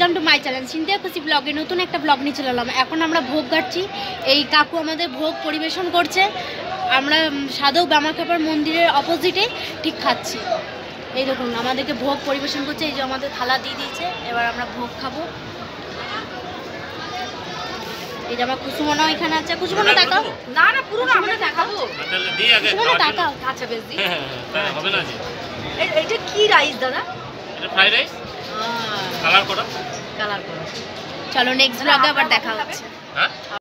To my channel Cynthia খুশি ব্লগে নতুন একটা ব্লগ নিয়ে চলে এলাম। এখন আমরা ভোগ কাটছি, এই কাকু আমাদের ভোগ পরিবেশন করছে। আমরা সাধক বামাখ্যাপার মন্দিরের অপোজিটে ঠিক খাচ্ছি। এই দেখুন আমাদেরকে ভোগ পরিবেশন করছে, এই যে আমাদের থালা দিয়ে দিয়েছে, এবার আমরা ভোগ খাবো। এই যে আমার কুসুমনাও এখানে আছে। কুসুমনা তাকাও। না না পুরো না, আমরা দেখাবো। কুসুমনা তাকাও। আচ্ছা বেশ দি। হবে না জি। এটা কি রাইস দাদা? এটা ফ্রাইড রাইস কালার করা। কালার করা। চলো নেক্সট ব্লগে আবার দেখা হচ্ছে। হ্যাঁ।